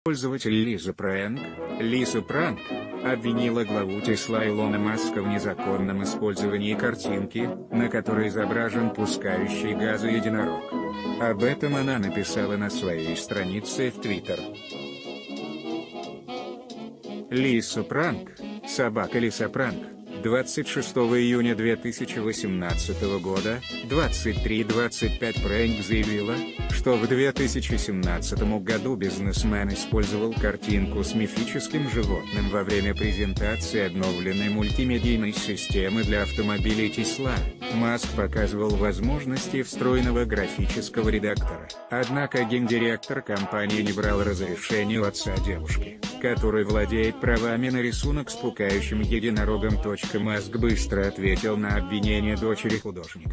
Пользователь Lisa Prank обвинила главу Tesla Илона Маска в незаконном использовании картинки, на которой изображен пускающий газы единорог. Об этом она написала на своей странице в Twitter. Lisa Prank, собака Lisa Prank, 26 июня 2018 года, 23:25 Prank заявила, что в 2017 году бизнесмен использовал картинку с мифическим животным во время презентации обновленной мультимедийной системы для автомобилей Tesla. Маск показывал возможности встроенного графического редактора. Однако гендиректор компании не брал разрешения у отца девушки, который владеет правами на рисунок с пукающим единорогом. Маск быстро ответил на обвинение дочери художника.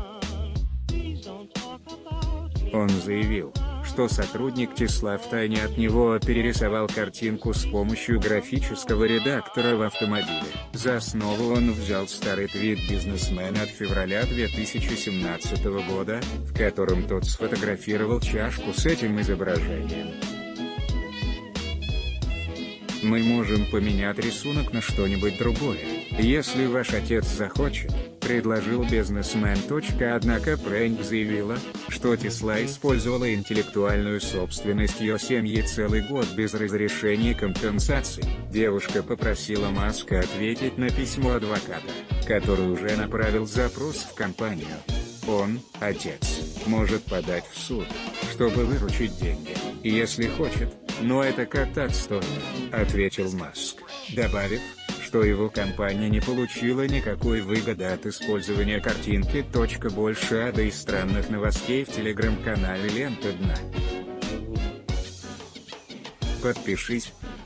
Он заявил, что сотрудник Tesla втайне от него перерисовал картинку с помощью графического редактора в автомобиле. За основу он взял старый твит бизнесмена от февраля 2017 года, в котором тот сфотографировал чашку с этим изображением. Мы можем поменять рисунок на что-нибудь другое, если ваш отец захочет, предложил бизнесмен. Однако Prank заявила, что Tesla использовала интеллектуальную собственность ее семьи целый год без разрешения компенсации. Девушка попросила Маска ответить на письмо адвоката, который уже направил запрос в компанию. Он, отец, может подать в суд, чтобы выручить деньги, если хочет, но это как-то отстойно, ответил Маск, добавив, что его компания не получила никакой выгоды от использования картинки. Больше ада и странных новостей в телеграм-канале Лента Дна. Подпишись,